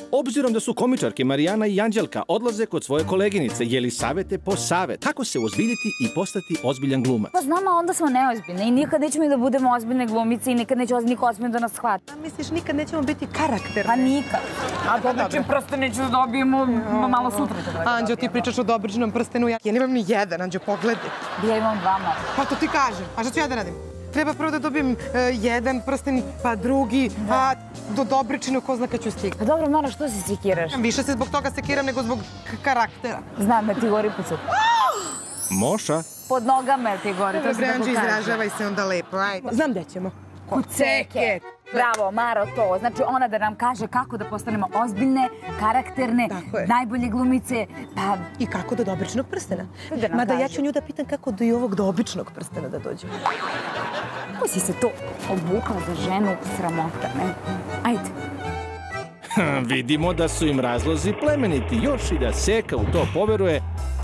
Obzirom da su komičarke Marijana i Anđelka odlaze kod svoje koleginice, Jelisavete po savet kako se ozbiljiti i postati ozbiljan glumac. Pa znamo, onda smo neozbiljne i nikad nećemo da budemo ozbiljne glumice i nikad neće niko ozbiljno da nas hvata. Misliš, nikad nećemo biti karakterne? Pa nikad. A dobričin prsten neću da dobijemo malo sutra. Anđo, ti pričaš o dobričinom prstenu. Ja nemam ni jedan, Anđo, pogledaj. Ja imam dva malo. Pa to ti kažem. A šta ću ja da radim? Treba prvo da dobijem jedan prsten, pa drugi, a do dobričinu ko zna kad ću stigati. Pa dobro, Mara, što se sekiraš? Više se zbog toga sekiram nego zbog karaktera. Znam da ti gori pucat. Moša. Pod nogama ti gori, to se Dobre, tako Anđo, kaže. izražavaj se onda lepo, ajde. Znam gde ćemo. Kuceke. Bravo, Maro, to. Znači ona da nam kaže kako da postanemo ozbiljne, karakterne, najbolje glumice, pa... I kako do dobričnog prstena. Mada ja ću nju da pitam kako do i ovog do običnog prstena da dođe. Kako si se to obukla za ženu sramota, ne? Ajde. Vidimo da su im razlozi plemeniti, još i da Seka u to poveruje.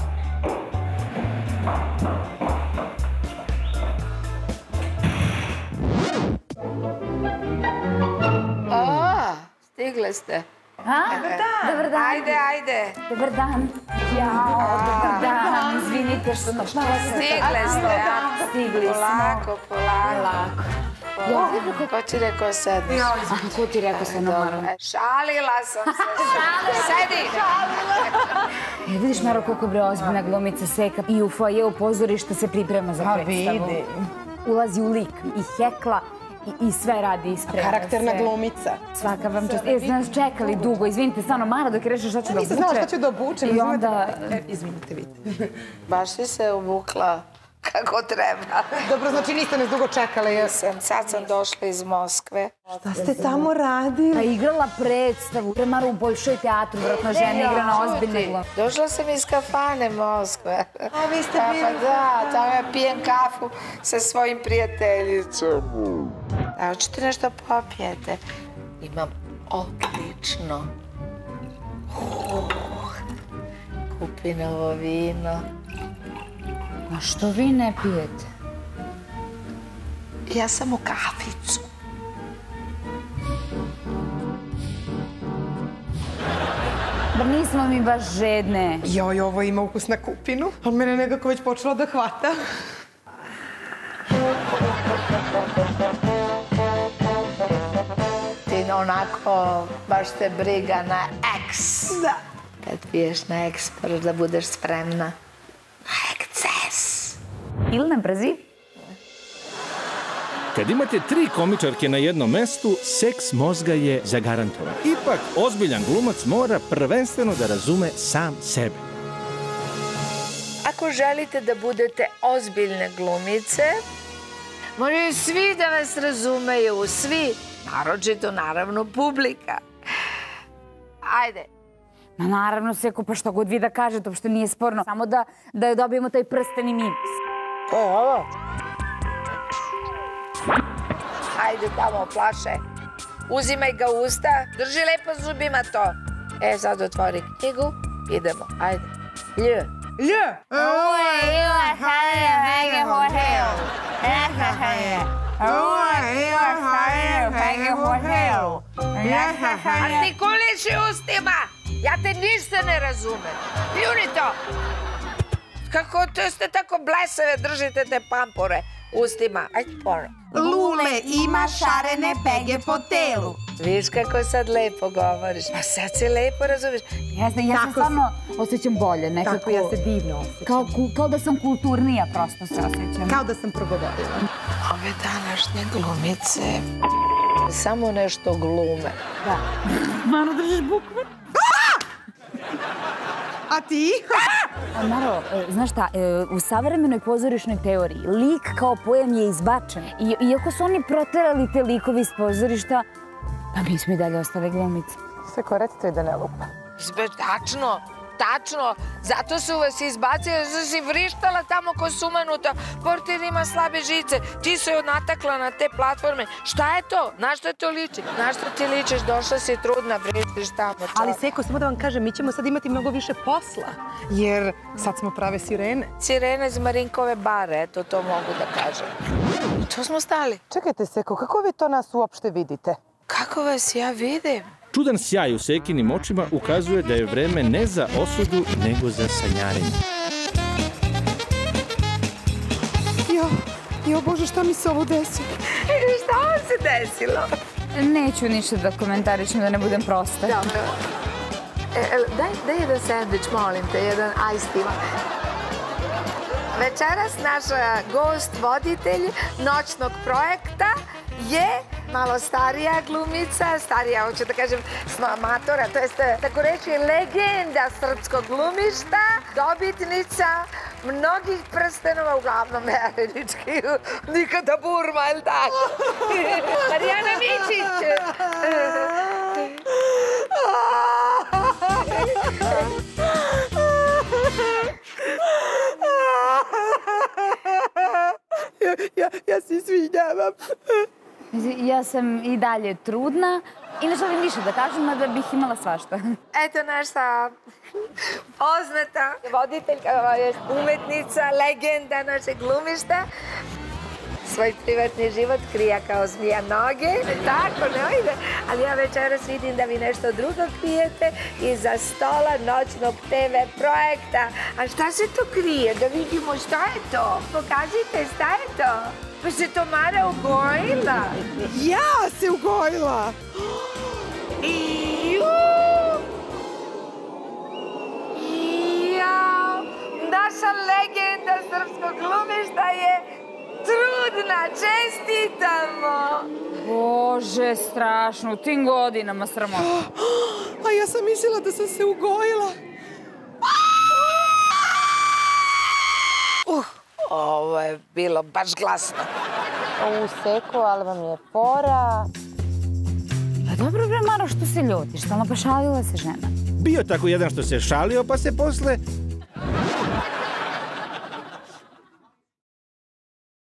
Stigle ste. Dobar dan. Ajde. Dobar dan. Jao, dobar dan. Izvinite što nas Stigle ste, a? Stigli smo. Polako. Ko ti rekao sedniš? Ko ti rekao se Maro? Šalila sam se. Sedi. Vidiš, Maro, koliko bre ozbiljna glumica Seka i u foajeu pozorišta se priprema za predstavu. Vidi. Ulazi u lik i hekla i sve radi ispred. Karakterna glumica. Svaka vam čast. Ste nas čekali dugo, izvinite, stvarno, Mara, dok je rešila šta ću da obuče. Nisam znala šta ću da obučem. I onda... Izvinite, vidite. Baš si se obukla kako treba. Dobro, znači niste nas dugo čekali. Sad sam došla iz Moskve. Šta ste tamo radili? Pa igrala predstavu. Mara u Bolšoj teatru, vratno žena igra na ozbiljne glume. Došla sam iz kafane Moskve. A vi ste bili? Pa da, tamo ja pijem kafu sa svojim prijateljicom. A hoćete nešto popijete? Imam odlično. Kupinovo vino. A što vi ne pijete? Ja sam u kaficu. Bar nismo mi baš žedne. Joj, ovo ima ukus na kupinu. Ali mene nekako već počelo da hvata. Ti onako baš te briga na eks. Da. Kad piješ na eks, moraš da budeš spremna na eksces. Ili na brzi? Kad imate 3 komičarke na jednom mestu, seks mozga je zagarantovan. Ipak, ozbiljan glumac mora prvenstveno da razume sam sebe. Ako želite da budete ozbiljne glumice, moraju svi da vas razumeju, svi. Naročito, naravno, publika. Ajde. Ma naravno, Seko, pa što god vi da kažete, uopšte nije sporno. Samo da dobijemo taj prsteni minus. Ko je ovo? Ajde tamo, plaše. Uzimaj ga u usta, drži lepo zubima to. Sad otvori knjigu, idemo, ajde. Lj. Lj. Ovo je Ila Haja Hege Hotel. Artikuliši ustima! Ja te ništa ne razumem. Pljuni to! Kako ste tako blesave, držite te pampore ustima. Ajde ponovno. Lule ima šarene pege po telu. Viš kako sad lepo govoriš. Pa sad se lepo razumeš. Ja se stvarno osjećam bolje. Tako, ja se divno osjećam. Kao da sam kulturnija, prosto se osjećam. Kao da sam progovorila. Ove današnje glumice samo nešto glume. Da. Maro, držiš bukve? A ti? Maro, znaš šta, u savremenoj pozorišnoj teoriji lik kao pojam je izbačen. Iako su oni proterali te likovi iz pozorišta, pa mi smo i dalje ostale glumice. Seko, recite da ne lupa. Tačno. Zato su vas izbacili, zato si vrištala tamo ko sumanuta. Portir ima slabe žice. Ti su joj natakla na te platforme. Šta je to? Na što to liči? Na što ti ličiš? Došla si trudna, vrištiš tamo. Ali Seko, samo da vam kažem, mi ćemo sad imati mnogo više posla. Jer sad smo prave sirene. Sirene iz Marinkove bare, eto to mogu da kažem. To smo stali. Čekajte, Seko, kako vi to nas uopšte vidite? Kako vas ja vidim? Čudan sjaj u Sekinim očima ukazuje da je vreme ne za osudu, nego za sanjarenje. Jo, Bože, šta mi se ovo desilo? Šta vam se desilo? Neću ništa da komentarišem, da ne budem prosta. Dobro. Daj jedan sandvič, molim te, jedan iced tea. Večeras naš gost, voditelj noćnog projekta je malo starija glumica, starija, hoću da kažem, matora, to jest, tako reći, legenda srpskog glumišta, dobitnica mnogih prstenova, uglavnom američki, Nikada Burma, je li tako? Marijana Mićić! Ja se izvinjavam. Ja sam i dalje trudna i ne želim više da kažem, da bih imala svašta. Eto naša poznata voditeljka, umetnica, legenda našeg glumišta. Svoj privatni život krija kao zmija noge. Tako, ne ide. Ali ja večeras vidim da vi nešto drugo krijete iza stola noćnog TV projekta. A šta se to krije? Da vidimo šta je to. Pokažite šta je to. Pa se Tomara ugojila. Ja se ugojila! Naša legenda srpskog glumišta je trudna, čestitamo! Bože, strašno, u tim godinama sramota. A ja sam mislila da sam se ugojila. Ovo je bilo baš glasno. U seku, ali vam je fora. Pa dobro bre, Maro, što se ljutiš? Stalno pa šalila se žena. Bio tako jedan što se šalio, pa se posle